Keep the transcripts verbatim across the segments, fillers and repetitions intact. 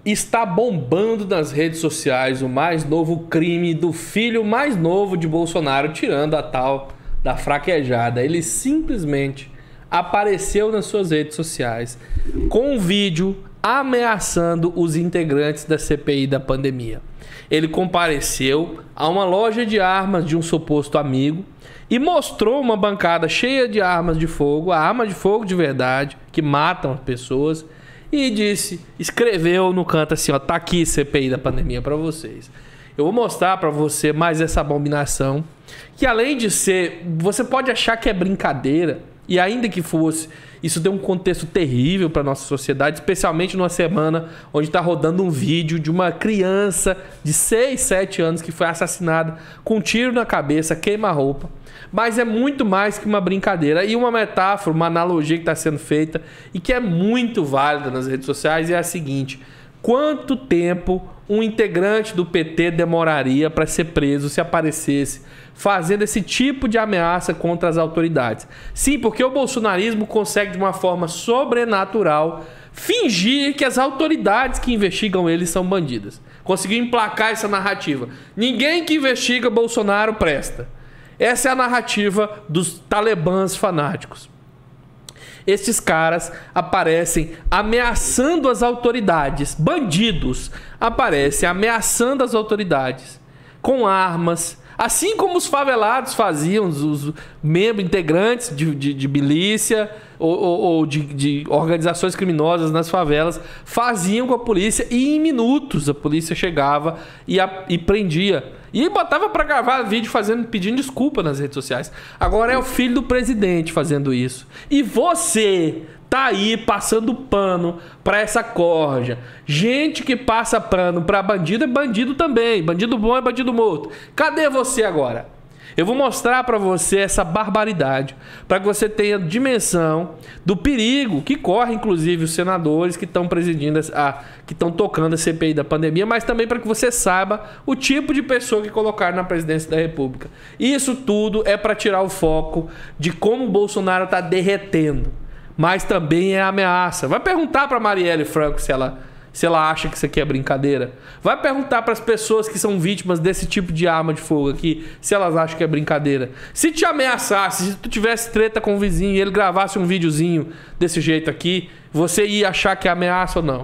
Está bombando nas redes sociais o mais novo crime do filho mais novo de Bolsonaro, tirando a tal da fraquejada. Ele simplesmente apareceu nas suas redes sociais com um vídeo ameaçando os integrantes da C P I da pandemia. Ele compareceu a uma loja de armas de um suposto amigo e mostrou uma bancada cheia de armas de fogo, armas de fogo de verdade, que matam as pessoas, e disse, escreveu no canto assim, ó, tá aqui C P I da pandemia para vocês. Eu vou mostrar para você mais essa abominação, que além de ser, você pode achar que é brincadeira, e ainda que fosse, isso tem um contexto terrível para nossa sociedade, especialmente numa semana onde está rodando um vídeo de uma criança de seis, sete anos que foi assassinada com um tiro na cabeça, queima-roupa. Mas é muito mais que uma brincadeira. E uma metáfora, uma analogia que está sendo feita e que é muito válida nas redes sociais é a seguinte: quanto tempo um integrante do P T demoraria para ser preso se aparecesse fazendo esse tipo de ameaça contra as autoridades? Sim, porque o bolsonarismo consegue de uma forma sobrenatural fingir que as autoridades que investigam ele são bandidas. Conseguiu emplacar essa narrativa. Ninguém que investiga Bolsonaro presta. Essa é a narrativa dos talibãs fanáticos. Estes caras aparecem ameaçando as autoridades. Bandidos aparecem ameaçando as autoridades com armas. Assim como os favelados faziam, os, os membros integrantes de, de, de milícia ou, ou, ou de, de organizações criminosas nas favelas faziam com a polícia, e em minutos a polícia chegava e, a, e prendia. E botava pra gravar vídeo fazendo, pedindo desculpa nas redes sociais. Agora é o filho do presidente fazendo isso. E você tá aí passando pano pra essa corja. Gente que passa pano pra bandido é bandido também. Bandido bom é bandido morto. Cadê você agora? Eu vou mostrar pra você essa barbaridade, para que você tenha dimensão do perigo que corre, inclusive, os senadores que estão presidindo, a, que estão tocando a C P I da pandemia, mas também para que você saiba o tipo de pessoa que colocaram na presidência da República. Isso tudo é para tirar o foco de como o Bolsonaro está derretendo, mas também é ameaça. Vai perguntar para Marielle Franco se ela... se ela acha que isso aqui é brincadeira. Vai perguntar para as pessoas que são vítimas desse tipo de arma de fogo aqui se elas acham que é brincadeira. Se te ameaçasse, se tu tivesse treta com o vizinho e ele gravasse um videozinho desse jeito aqui, você ia achar que é ameaça ou não?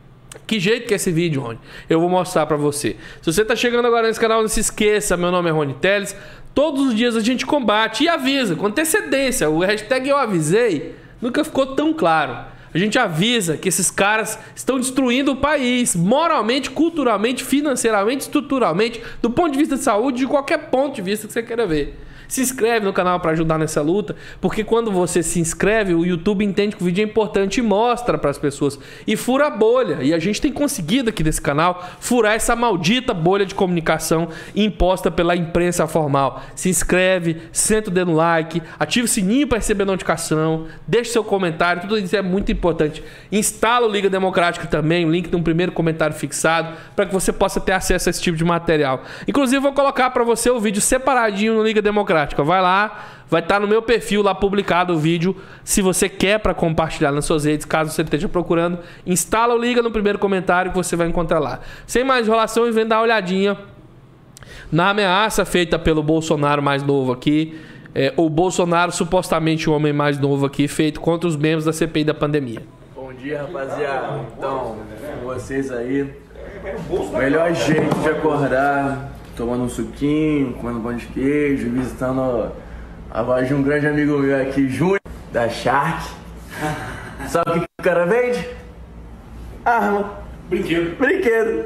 Que jeito que é esse vídeo, Rony? Eu vou mostrar para você. Se você tá chegando agora nesse canal, não se esqueça, meu nome é Rony Teles. Todos os dias a gente combate e avisa com antecedência. O hashtag eu avisei nunca ficou tão claro. A gente avisa que esses caras estão destruindo o país, moralmente, culturalmente, financeiramente, estruturalmente, do ponto de vista de saúde, de qualquer ponto de vista que você queira ver. Se inscreve no canal para ajudar nessa luta, porque quando você se inscreve, o YouTube entende que o vídeo é importante e mostra para as pessoas. E fura a bolha. E a gente tem conseguido aqui nesse canal furar essa maldita bolha de comunicação imposta pela imprensa formal. Se inscreve, senta o dedo no like, ativa o sininho para receber notificação, deixa seu comentário, tudo isso é muito importante. Instala o Liga Democrática também, o link no primeiro comentário fixado, para que você possa ter acesso a esse tipo de material. Inclusive, vou colocar para você o vídeo separadinho no Liga Democrática. Vai lá, vai estar no meu perfil lá publicado o vídeo. Se você quer para compartilhar nas suas redes, caso você esteja procurando, instala o Liga no primeiro comentário que você vai encontrar lá. Sem mais enrolação, e vem dar uma olhadinha na ameaça feita pelo Bolsonaro mais novo aqui. É, o Bolsonaro, supostamente o homem mais novo aqui, feito contra os membros da C P I da pandemia. Bom dia, rapaziada. Então, com vocês aí, o melhor jeito de acordar, tomando um suquinho, comendo pão de queijo, visitando a voz de um grande amigo meu aqui, Júnior, da Shark. Sabe o que, que o cara vende? Arma. Brinquedo. Brinquedo.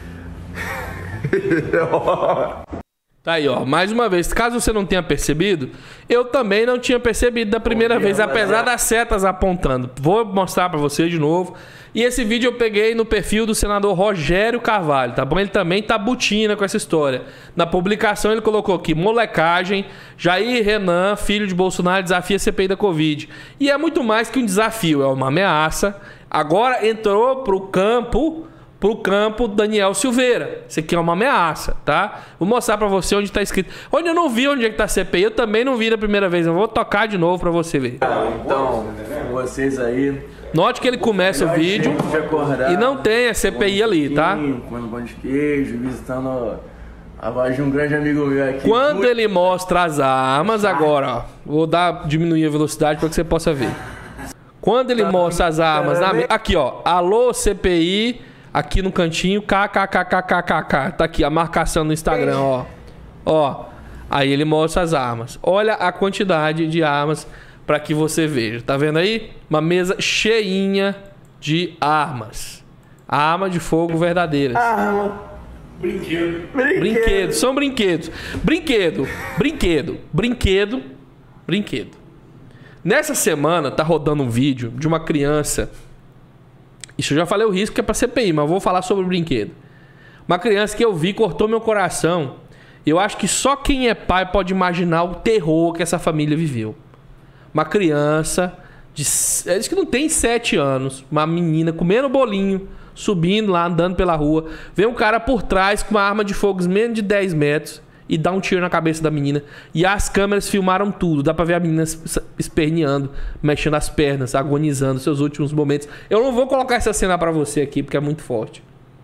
Tá aí, ó. Mais uma vez, caso você não tenha percebido, eu também não tinha percebido da primeira dia, vez, apesar das setas apontando. Vou mostrar pra você de novo. E esse vídeo eu peguei no perfil do senador Rogério Carvalho, tá bom? Ele também tá butina com essa história. Na publicação ele colocou aqui: molecagem, Jair Renan, filho de Bolsonaro, desafia a C P I da Covid. E é muito mais que um desafio, é uma ameaça. Agora entrou pro campo... pro campo Daniel Silveira. Isso aqui é uma ameaça, tá? Vou mostrar pra você onde tá escrito. Onde eu não vi onde é que tá a C P I, eu também não vi da primeira vez. Eu vou tocar de novo pra você ver. Então, com vocês aí, Note que ele começa o vídeo e não tem a C P I ali, tá? Comendo pão de queijo, visitando a voz de um grande amigo meu aqui. Quando ele mostra as armas, agora, ó, vou dar, diminuir a velocidade para que você possa ver. Quando ele mostra as armas, na, aqui ó, alô C P I, aqui no cantinho, kkkkkkk, tá aqui a marcação no Instagram, ó. Ó, aí ele mostra as armas. Olha a quantidade de armas para que você veja. Tá vendo aí? Uma mesa cheinha de armas. Arma de fogo verdadeiras. Arma. Brinquedo. Brinquedo. Brinquedos. São brinquedos. Brinquedo. Brinquedo. Brinquedo. Brinquedo. Nessa semana tá rodando um vídeo de uma criança. Isso eu já falei o risco que é pra C P I, mas eu vou falar sobre o brinquedo. Uma criança que eu vi cortou meu coração. Eu acho que só quem é pai pode imaginar o terror que essa família viveu. Uma criança, de, diz que não tem sete anos, uma menina comendo bolinho, subindo lá, andando pela rua. Vem um cara por trás com uma arma de fogo menos de dez metros e dá um tiro na cabeça da menina. E as câmeras filmaram tudo. Dá pra ver a menina esperneando, mexendo as pernas, agonizando seus últimos momentos. Eu não vou colocar essa cena pra você aqui, porque é muito forte.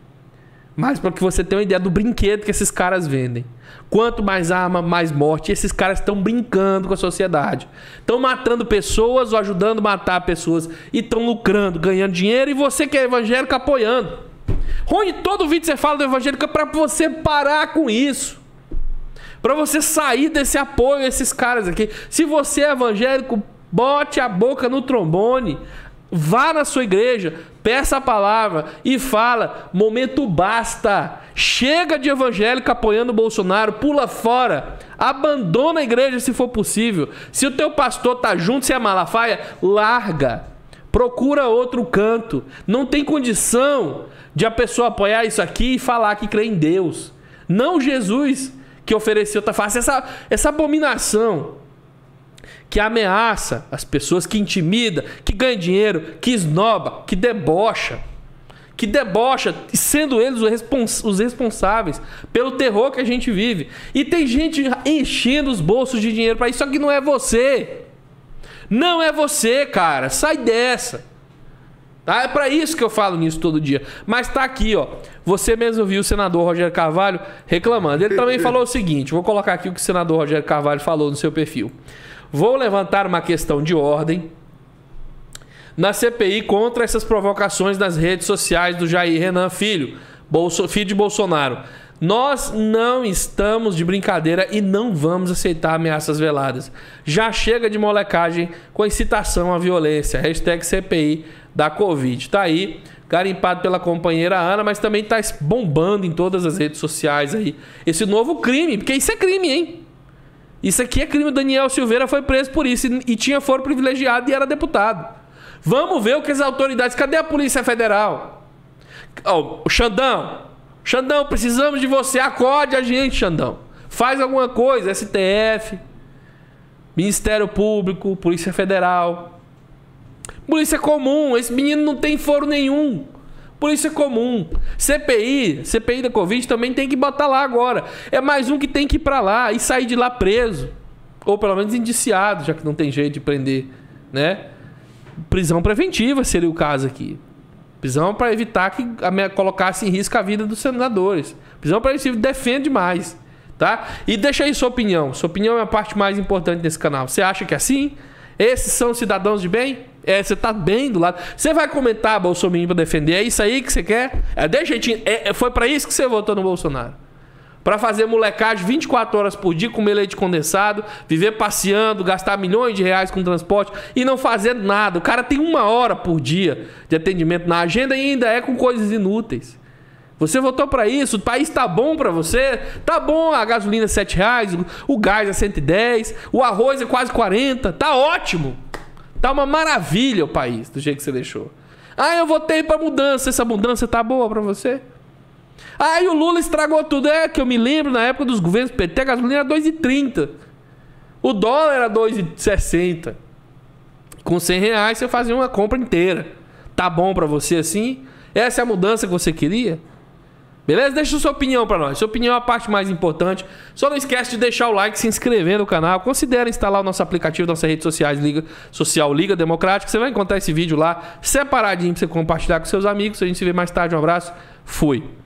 Mas para que você tenha uma ideia do brinquedo que esses caras vendem. Quanto mais arma, mais morte. E esses caras estão brincando com a sociedade. Estão matando pessoas ou ajudando a matar pessoas. E estão lucrando, ganhando dinheiro. E você que é evangélico apoiando. Rony, todo vídeo você fala do evangélico é para você parar com isso. Para você sair desse apoio a esses caras aqui. Se você é evangélico, bote a boca no trombone. Vá na sua igreja, peça a palavra e fala, momento basta. Chega de evangélico apoiando o Bolsonaro, pula fora. Abandona a igreja se for possível. Se o teu pastor tá junto, se é Malafaia, larga. Procura outro canto. Não tem condição de a pessoa apoiar isso aqui e falar que crê em Deus. Não Jesus que ofereceu outra face. Essa, essa abominação que ameaça as pessoas, que intimida, que ganha dinheiro, que esnoba, que debocha. Que debocha, sendo eles os, respons os responsáveis pelo terror que a gente vive. E tem gente enchendo os bolsos de dinheiro para isso, só que não é você. Não é você, cara. Sai dessa. Tá? É para isso que eu falo nisso todo dia. Mas tá aqui, ó. Você mesmo viu o senador Rogério Carvalho reclamando. Ele também falou o seguinte, vou colocar aqui o que o senador Rogério Carvalho falou no seu perfil. Vou levantar uma questão de ordem na C P I contra essas provocações nas redes sociais do Jair Renan Filho, Bolso, filho de Bolsonaro. Nós não estamos de brincadeira e não vamos aceitar ameaças veladas. Já chega de molecagem com incitação à violência. Hashtag C P I da Covid. Tá aí, garimpado pela companheira Ana, mas também tá bombando em todas as redes sociais aí. Esse novo crime, porque isso é crime, hein? Isso aqui é crime. O Daniel Silveira foi preso por isso e, e tinha foro privilegiado e era deputado. Vamos ver o que as autoridades... Cadê a Polícia Federal? Oh, o Xandão. Xandão, precisamos de você. Acorde a gente, Xandão. Faz alguma coisa. S T F, Ministério Público, Polícia Federal. Polícia comum. Esse menino não tem foro nenhum. Polícia comum. C P I, C P I da Covid também tem que botar lá agora. É mais um que tem que ir pra lá e sair de lá preso. Ou pelo menos indiciado, já que não tem jeito de prender, né? Prisão preventiva seria o caso aqui. Prisão para evitar que colocasse em risco a vida dos senadores. Prisão preventiva defende mais, tá? E deixa aí sua opinião. Sua opinião é a parte mais importante desse canal. Você acha que é assim? Esses são cidadãos de bem? É, você tá bem do lado. Você vai comentar Bolsonaro para defender? É isso aí que você quer? É de jeitinho. É, foi para isso que você votou no Bolsonaro? Para fazer molecagem vinte e quatro horas por dia, comer leite condensado, viver passeando, gastar milhões de reais com transporte e não fazer nada. O cara tem uma hora por dia de atendimento na agenda e ainda é com coisas inúteis. Você votou para isso? O país tá bom para você? Tá bom a gasolina é sete reais, o gás é cento e dez, o arroz é quase quarenta. Tá ótimo. Tá uma maravilha o país, do jeito que você deixou. Ah, eu votei para mudança. Essa mudança tá boa para você? Ah, e o Lula estragou tudo. É que eu me lembro, na época dos governos P T, a gasolina era dois e trinta. O dólar era dois e sessenta. Com cem reais você fazia uma compra inteira. Tá bom pra você assim? Essa é a mudança que você queria? Beleza? Deixa sua opinião pra nós. Sua opinião é a parte mais importante. Só não esquece de deixar o like, se inscrever no canal. Considere instalar o nosso aplicativo, nossas redes sociais, Liga Social Liga Democrática. Você vai encontrar esse vídeo lá separadinho pra você compartilhar com seus amigos. A gente se vê mais tarde. Um abraço. Fui.